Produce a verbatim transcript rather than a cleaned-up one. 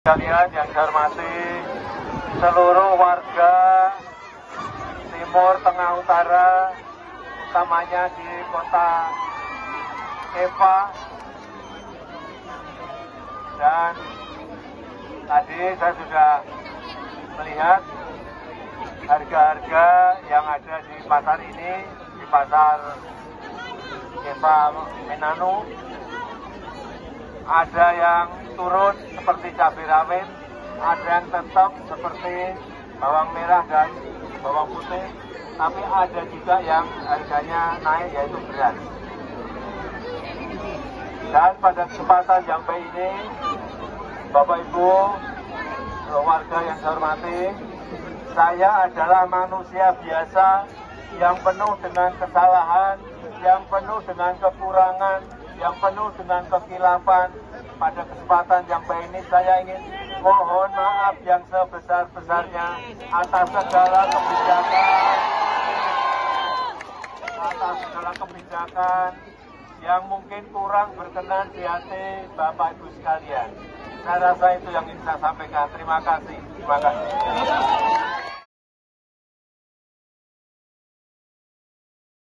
Kalian yang saya hormati, seluruh warga Timur Tengah Utara, utamanya di kota Eva, dan tadi saya sudah melihat harga-harga yang ada di pasar ini, di pasar Eva Menanu, ada yang turun seperti cabai rawit, ada yang tetap seperti bawang merah dan bawang putih, tapi ada juga yang harganya naik, yaitu beras. Dan pada kesempatan yang baik ini, Bapak Ibu, warga yang saya hormati, saya adalah manusia biasa yang penuh dengan kesalahan, yang penuh dengan kekurangan, yang penuh dengan kekilafan. Pada kesempatan yang baik ini saya ingin mohon maaf yang sebesar-besarnya atas segala kebijakan, atas segala kebijakan yang mungkin kurang berkenan di hati Bapak Ibu sekalian. Saya rasa itu yang ingin saya sampaikan. Terima kasih. Terima kasih.